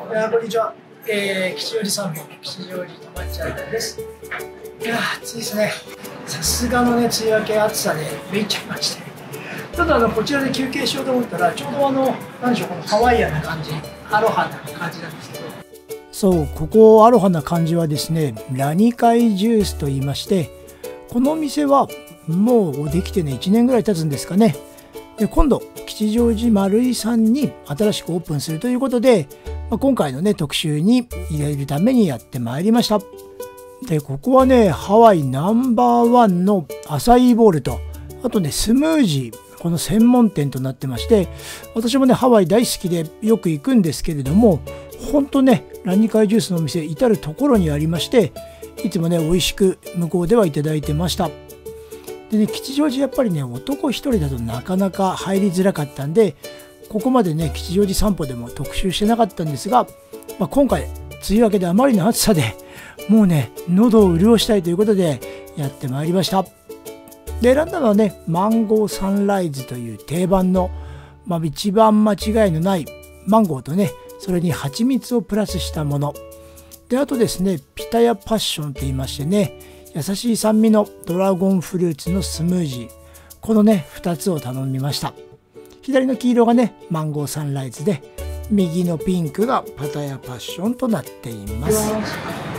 こんにちは。吉祥寺散歩、吉祥寺とまっちゃんです。いやー、暑いですね。さすがのね、梅雨明け暑さでめいちゃいまして。ちょっとこちらで休憩しようと思ったら、ちょうどなんでしょう、このハワイアンな感じ、アロハな感じなんですけど。そう、ここアロハな感じはですね、ラニカイジュースと言いまして、このお店はもうできてね、1年ぐらい経つんですかね。で、今度、吉祥寺丸井さんに新しくオープンするということで、今回のね、特集に入れるためにやってまいりました。で、ここはね、ハワイナンバーワンのアサイーボールと、あとね、スムージー、この専門店となってまして、私もね、ハワイ大好きでよく行くんですけれども、ほんとね、ラニカイジュースのお店、至るところにありまして、いつもね、美味しく向こうではいただいてました。でね、吉祥寺やっぱりね、男一人だとなかなか入りづらかったんで、ここまでね、吉祥寺散歩でも特集してなかったんですが、今回、梅雨明けであまりの暑さで、もうね、喉を潤したいということでやってまいりました。で、選んだのはね、マンゴーサンライズという定番の、一番間違いのないマンゴーとね、それに蜂蜜をプラスしたもの。で、あとですね、ピタヤパッションと言いましてね、優しい酸味のドラゴンフルーツのスムージー。このね、2つを頼みました。左の黄色がね、マンゴーサンライズで、右のピンクがパタヤパッションとなっています。めっ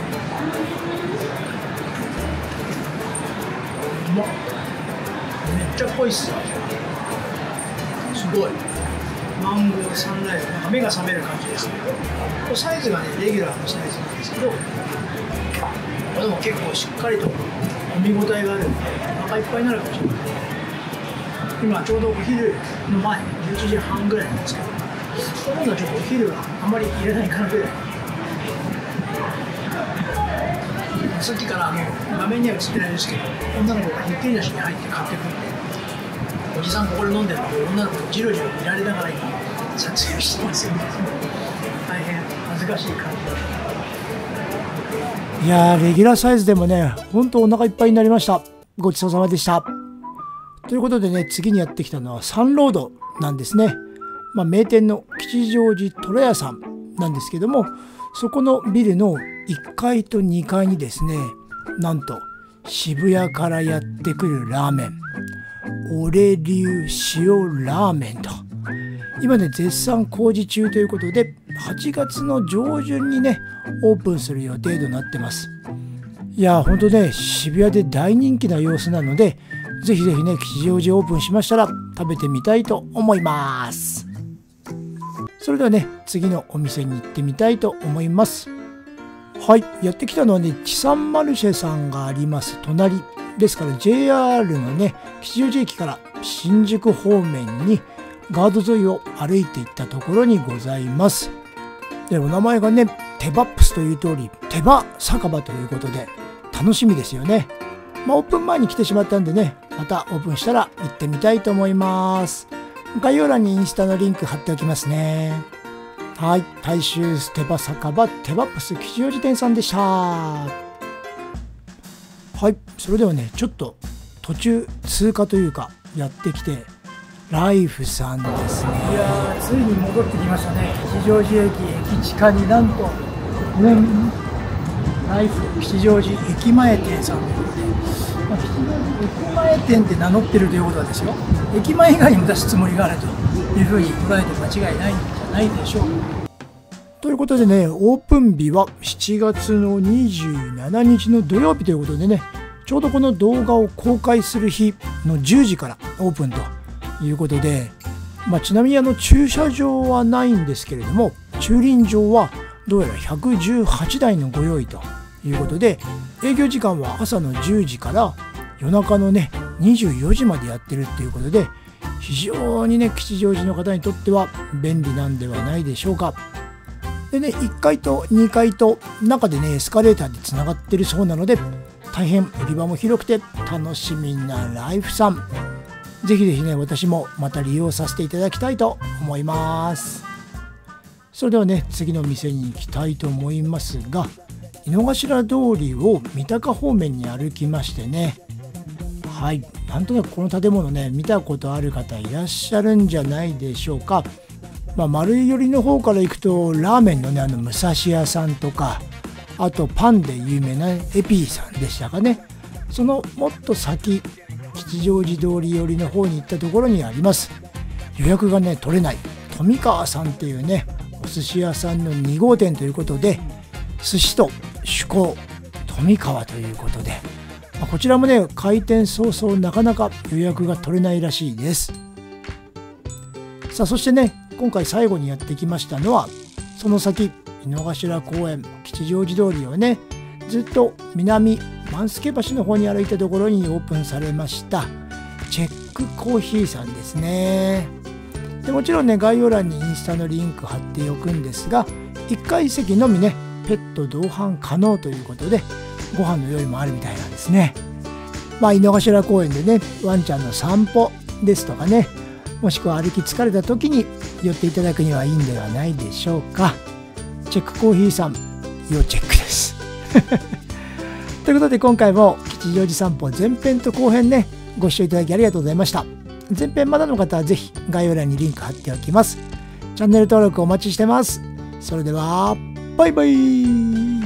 ちゃ濃いっすよ。すごい。マンゴーサンライズ、なんか目が覚める感じですね。サイズがね、レギュラーのサイズなんですけど、でも結構しっかりと飲み応えがあるんで、お腹いっぱいになるかもしれない。今ちょうどお昼の前、11時半ぐらいなんですけど、今度はちょっとお昼はあんまり入れないかなぐらい。さっきから画面には映ってないですけど、女の子がひっきりなしに入って買ってくるんで、おじさんここで飲んでるので、女の子にじろじろ見られながら今、撮影してますよね。大変恥ずかしい感じだ。いやー、レギュラーサイズでもね、ほんとお腹いっぱいになりました。ごちそうさまでした。ということでね、次にやってきたのはサンロードなんですね。名店の吉祥寺とらやさんなんですけども、そこのビルの1階と2階にですね、なんと渋谷からやってくるラーメン、俺流塩ラーメンと、今ね、絶賛工事中ということで、8月の上旬にね、オープンする予定となってます。いやー、ほんとね、渋谷で大人気な様子なので、ぜひぜひね、吉祥寺オープンしましたら食べてみたいと思います。それではね、次のお店に行ってみたいと思います。はい、やってきたのはね、チサンマルシェさんがあります隣ですから、 JR のね、吉祥寺駅から新宿方面にガード沿いを歩いていったところにございます。で、お名前がね、テバップスという通り、手羽酒場ということで楽しみですよね。オープン前に来てしまったんでね、またオープンしたら行ってみたいと思います。概要欄にインスタのリンク貼っておきますね。はい、大衆手羽酒場テバップス吉祥寺店さんでした。はい、それではね、ちょっと途中通過というかやってきて、ライフさんですね。いやー、ついに戻ってきましたね。吉祥寺駅地下になんと、ライフ吉祥寺駅前店さんということで、吉祥寺駅前店って名乗ってるということはですよ、駅前以外にも出すつもりがあるというふうに捉えて間違いないんじゃないでしょう。ということでね、オープン日は7月の27日の土曜日ということでね、ちょうどこの動画を公開する日の10時からオープンということで、ちなみに駐車場はないんですけれども、駐輪場はどうやら118台のご用意ということで、営業時間は朝の10時から夜中のね24時までやってるっていうことで、非常にね、吉祥寺の方にとっては便利なんではないでしょうか。でね、1階と2階と中でね、エスカレーターでつながってるそうなので、大変売り場も広くて楽しみなライフさん。ぜひぜひね、私もまた利用させていただきたいと思います。それではね、次の店に行きたいと思いますが、井の頭通りを三鷹方面に歩きましてね、はい、なんとなくこの建物ね、見たことある方いらっしゃるんじゃないでしょうか。 丸い寄りの方から行くとラーメンのね武蔵屋さんとか、あとパンで有名なエピーさんでしたかね。そのもっと先、吉祥寺通り寄りの方に行ったところにあります、予約がね取れない富川さんっていうねお寿司屋さんの2号店ということで、寿司と趣向富川ということで、こちらもね開店早々なかなか予約が取れないらしいです。さあそしてね、今回最後にやってきましたのは、その先井の頭公園吉祥寺通りをねずっと南万助橋の方に歩いたところにオープンされましたチェックコーヒーさんですね。でもちろんね概要欄にインスタのリンク貼っておくんですが、1階席のみねペット同伴可能ということで、ご飯の用意もあるみたいなんですね。井の頭公園でねワンちゃんの散歩ですとかね、もしくは歩き疲れた時に寄っていただくにはいいんではないでしょうか。チェックコーヒーさん要チェックですということで、今回も吉祥寺散歩前編と後編ねご視聴いただきありがとうございました。前編まだの方はぜひ概要欄にリンク貼っておきます。チャンネル登録お待ちしてます。それではバイバイ。